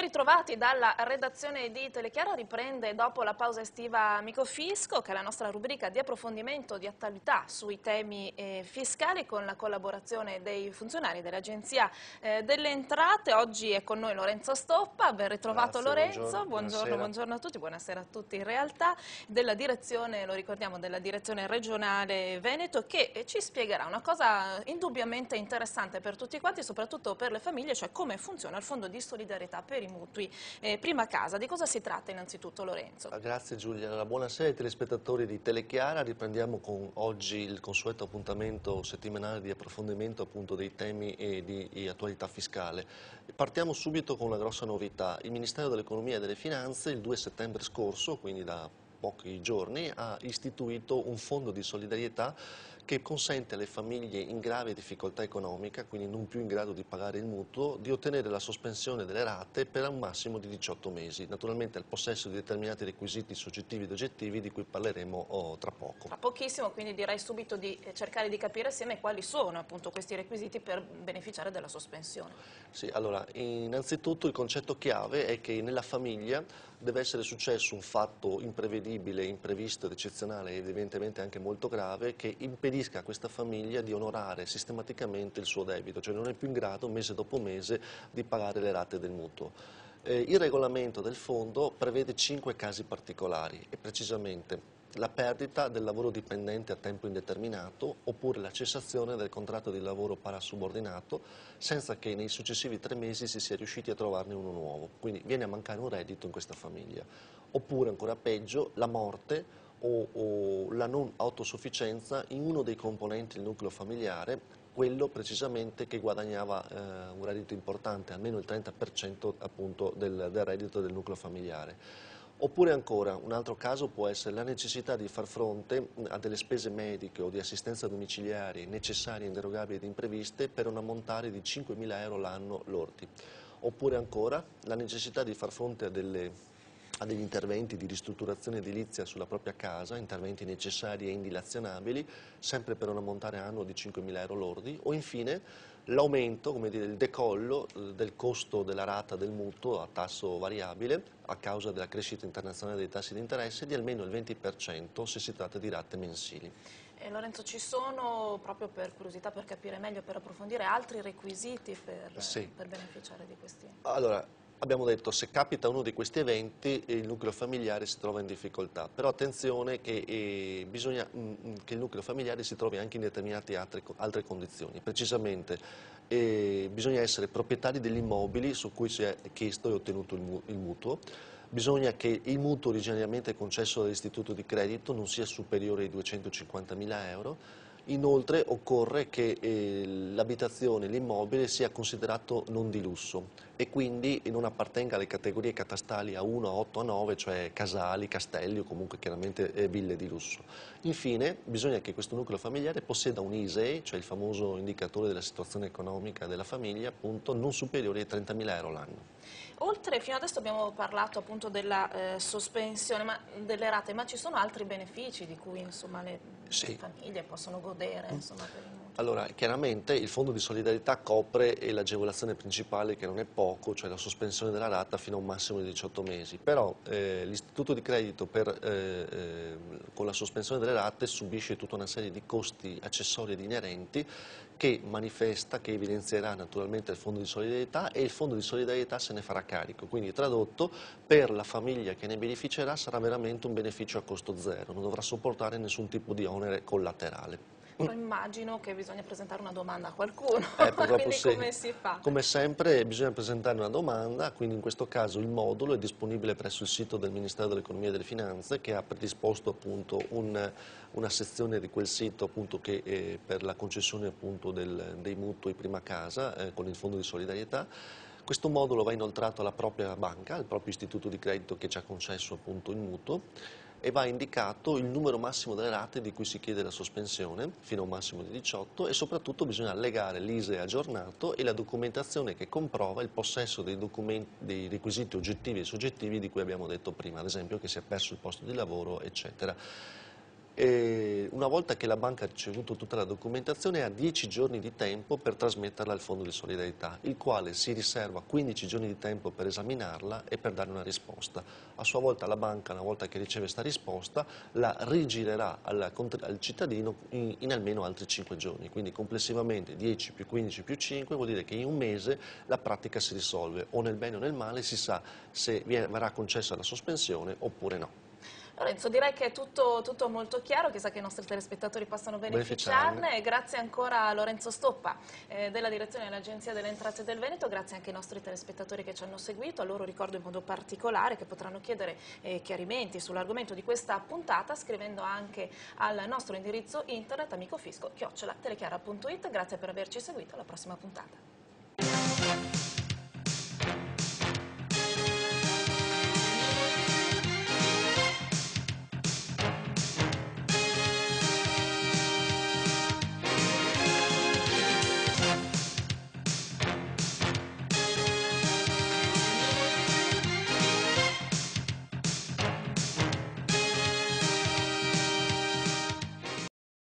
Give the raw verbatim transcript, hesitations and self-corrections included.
ritrovati dalla redazione di Telechiara. Riprende dopo la pausa estiva Amico Fisco, che è la nostra rubrica di approfondimento di attualità sui temi eh, fiscali, con la collaborazione dei funzionari dell'Agenzia eh, delle Entrate. Oggi è con noi Lorenzo Stoppa. Ben ritrovato. Grazie, Lorenzo. Buongiorno, buongiorno, buongiorno a tutti, buonasera a tutti. In realtà della direzione, lo ricordiamo, della direzione regionale Veneto, che eh, ci spiegherà una cosa indubbiamente interessante per tutti quanti, soprattutto per le famiglie, cioè come funziona il Fondo di Solidarietà per i mutui eh, prima casa. Di cosa si tratta innanzitutto, Lorenzo? Grazie Giulia, allora, buonasera ai telespettatori di Telechiara. Riprendiamo con oggi il consueto appuntamento settimanale di approfondimento appunto dei temi e di, di attualità fiscale. Partiamo subito con una grossa novità. Il Ministero dell'Economia e delle Finanze il due settembre scorso, quindi da pochi giorni, ha istituito un fondo di solidarietà che consente alle famiglie in grave difficoltà economica, quindi non più in grado di pagare il mutuo, di ottenere la sospensione delle rate per un massimo di diciotto mesi, naturalmente al possesso di determinati requisiti soggettivi ed oggettivi di cui parleremo oh, tra poco. Tra pochissimo, quindi direi subito di cercare di capire assieme quali sono appunto questi requisiti per beneficiare della sospensione. Sì, allora, innanzitutto il concetto chiave è che nella famiglia deve essere successo un fatto imprevedibile, imprevisto ed eccezionale ed evidentemente anche molto grave che impedisca a questa famiglia di onorare sistematicamente il suo debito, cioè non è più in grado mese dopo mese di pagare le rate del mutuo. Eh, il regolamento del fondo prevede cinque casi particolari e precisamente la perdita del lavoro dipendente a tempo indeterminato oppure la cessazione del contratto di lavoro parasubordinato senza che nei successivi tre mesi si sia riusciti a trovarne uno nuovo, quindi viene a mancare un reddito in questa famiglia. Oppure ancora peggio, la morte o, o la non autosufficienza in uno dei componenti del nucleo familiare, quello precisamente che guadagnava eh, un reddito importante, almeno il trenta per cento appunto del, del reddito del nucleo familiare. Oppure ancora, un altro caso può essere la necessità di far fronte a delle spese mediche o di assistenza domiciliari necessarie, inderogabili ed impreviste per un ammontare di cinquemila euro l'anno lordi. Oppure ancora la necessità di far fronte a, delle, a degli interventi di ristrutturazione edilizia sulla propria casa, interventi necessari e indilazionabili, sempre per un ammontare annuo di cinquemila euro lordi. O infine l'aumento, come dire, il decollo eh, del costo della rata del mutuo a tasso variabile a causa della crescita internazionale dei tassi di interesse di almeno il venti per cento se si tratta di rate mensili. Eh, Lorenzo, ci sono, proprio per curiosità, per capire meglio, per approfondire, altri requisiti per, Sì. per beneficiare di questi? Allora, abbiamo detto, se capita uno di questi eventi il nucleo familiare si trova in difficoltà, però attenzione che eh, bisogna mh, che il nucleo familiare si trovi anche in determinate altre, altre condizioni. Precisamente eh, bisogna essere proprietari degli immobili su cui si è chiesto e ottenuto il, mu il mutuo, bisogna che il mutuo originariamente concesso dall'istituto di credito non sia superiore ai duecentocinquantamila euro. Inoltre occorre che eh, l'abitazione, l'immobile sia considerato non di lusso e quindi non appartenga alle categorie catastali A uno, A otto, A nove, cioè casali, castelli o comunque chiaramente eh, ville di lusso. Infine bisogna che questo nucleo familiare possieda un I S E E, cioè il famoso indicatore della situazione economica della famiglia, appunto non superiore ai trentamila euro l'anno. Oltre, fino adesso abbiamo parlato appunto della eh, sospensione ma, delle rate, ma ci sono altri benefici di cui insomma, le, Sì. le famiglie possono godere? Insomma, per il mutuo? Allora, chiaramente il Fondo di Solidarietà copre l'agevolazione principale, che non è poco, cioè la sospensione della rata fino a un massimo di diciotto mesi, però eh, l'istituto di credito per, eh, eh, con la sospensione delle rate subisce tutta una serie di costi accessori ed inerenti che manifesta, che evidenzierà naturalmente il Fondo di Solidarietà e il Fondo di Solidarietà se ne farà carico, quindi tradotto per la famiglia che ne beneficerà sarà veramente un beneficio a costo zero, non dovrà sopportare nessun tipo di onere collaterale. Però immagino che bisogna presentare una domanda a qualcuno, Eh, purtroppo quindi sì. come si fa? Come sempre bisogna presentare una domanda, quindi in questo caso il modulo è disponibile presso il sito del Ministero dell'Economia e delle Finanze, che ha predisposto appunto un, una sezione di quel sito appunto che è per la concessione appunto del, dei mutui prima casa eh, con il Fondo di Solidarietà. Questo modulo va inoltrato alla propria banca, al proprio istituto di credito che ci ha concesso appunto il mutuo, e va indicato il numero massimo delle rate di cui si chiede la sospensione, fino a un massimo di diciotto, e soprattutto bisogna allegare l'I S E E aggiornato e la documentazione che comprova il possesso dei, dei requisiti oggettivi e soggettivi di cui abbiamo detto prima, ad esempio che si è perso il posto di lavoro, eccetera. E una volta che la banca ha ricevuto tutta la documentazione ha dieci giorni di tempo per trasmetterla al Fondo di solidarietà, il quale si riserva quindici giorni di tempo per esaminarla e per dare una risposta. A sua volta la banca, una volta che riceve questa risposta, la rigirerà al, al cittadino in, in almeno altri cinque giorni, quindi complessivamente dieci più quindici più cinque vuol dire che in un mese la pratica si risolve, o nel bene o nel male si sa se viene, verrà concessa la sospensione oppure no. Lorenzo, direi che è tutto, tutto molto chiaro, chissà che i nostri telespettatori possano beneficiarne, e grazie ancora a Lorenzo Stoppa eh, della direzione dell'Agenzia delle Entrate del Veneto, grazie anche ai nostri telespettatori che ci hanno seguito. A loro ricordo in modo particolare che potranno chiedere eh, chiarimenti sull'argomento di questa puntata scrivendo anche al nostro indirizzo internet amicofisco chiocciola telechiara punto it. Grazie per averci seguito, alla prossima puntata.